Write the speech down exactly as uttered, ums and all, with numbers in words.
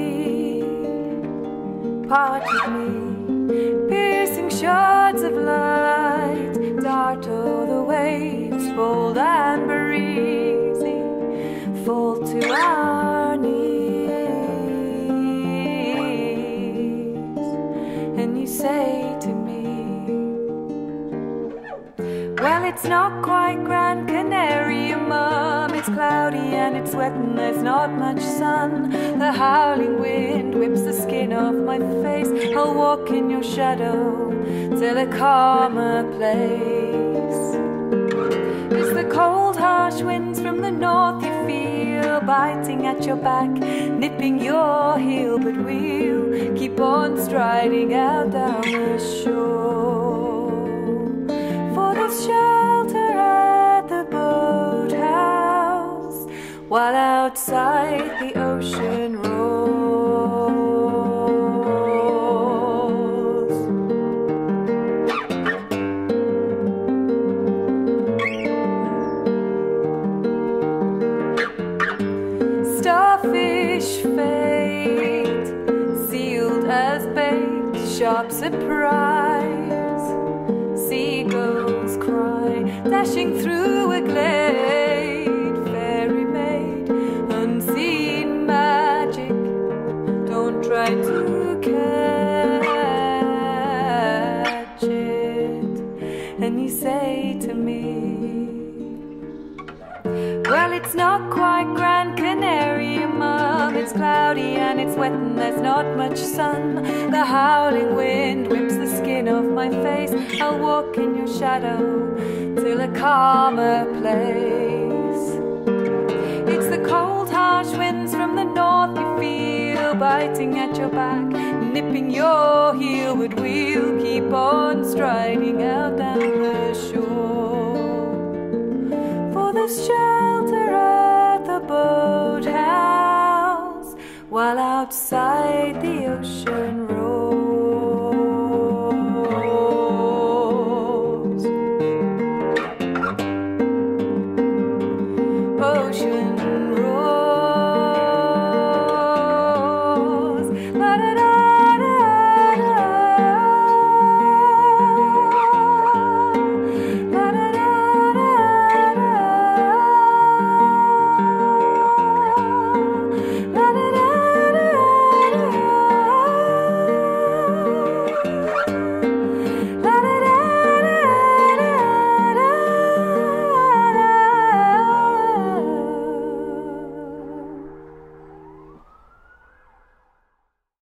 sea. Part of me, piercing shards of light, dart o'er the waves, bold and breezy, fall to our knees. And you say to me, well, it's not quite Gran Canaria, Mum. It's cloudy and it's wet and there's not much sun. The howling wind whips the skin off my face. I'll walk in your shadow till a calmer place. It's the cold, harsh winds from the north you feel, biting at your back, nipping your heel. But we'll keep on striding out down the shore. For there's shelter at the boathouse, while outside the ocean rolls. Starfish fate, sealed as bait, sharp surprise. Seagulls cry, dashing through a glade. Fairy maid, unseen magic, don't try to catch it. And you say to me, well, it's not quite Gran Canaria, Mum. It's cloudy and it's wet and there's not much sun. The howling wind whips the skin off my face. I'll walk in your shadow till a calmer place. It's the cold, harsh winds from the north you feel, biting at your back, nipping your heel. But we'll keep on striding out down the shore. For there's shelter at the boathouse, while outside the ocean roars.